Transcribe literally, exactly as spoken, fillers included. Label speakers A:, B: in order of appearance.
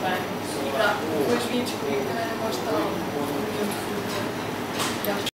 A: bem. E tá, depois vim descobrir que também não gosto de